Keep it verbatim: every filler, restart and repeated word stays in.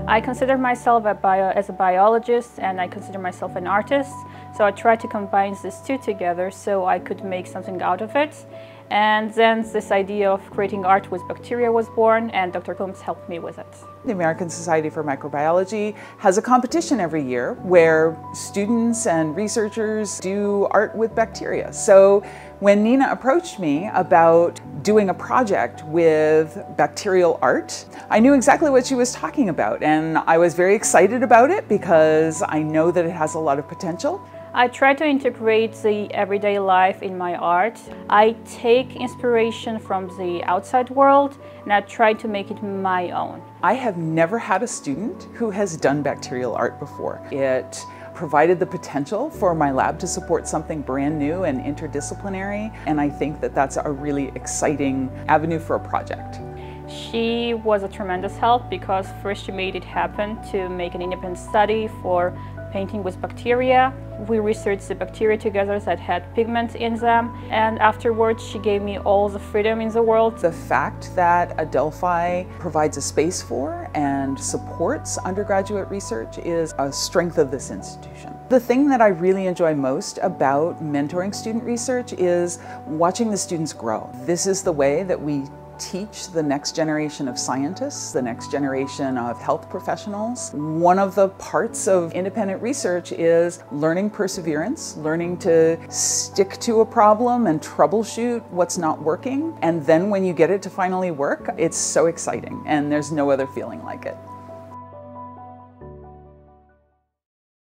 I consider myself a bio, as a biologist, and I consider myself an artist. So I tried to combine these two together so I could make something out of it. And then this idea of creating art with bacteria was born, and Doctor Coombs helped me with it. The American Society for Microbiology has a competition every year where students and researchers do art with bacteria. So when Nina approached me about doing a project with bacterial art, I knew exactly what she was talking about, and I was very excited about it because I know that it has a lot of potential. I try to integrate the everyday life in my art. I take inspiration from the outside world and I try to make it my own. I have never had a student who has done bacterial art before. It provided the potential for my lab to support something brand new and interdisciplinary, and I think that that's a really exciting avenue for a project. She was a tremendous help because first she made it happen to make an independent study for painting with bacteria. We researched the bacteria together that had pigment in them, and afterwards she gave me all the freedom in the world. The fact that Adelphi provides a space for and supports undergraduate research is a strength of this institution. The thing that I really enjoy most about mentoring student research is watching the students grow. This is the way that we teach the next generation of scientists, the next generation of health professionals. One of the parts of independent research is learning perseverance, learning to stick to a problem and troubleshoot what's not working. And then when you get it to finally work, it's so exciting, and there's no other feeling like it.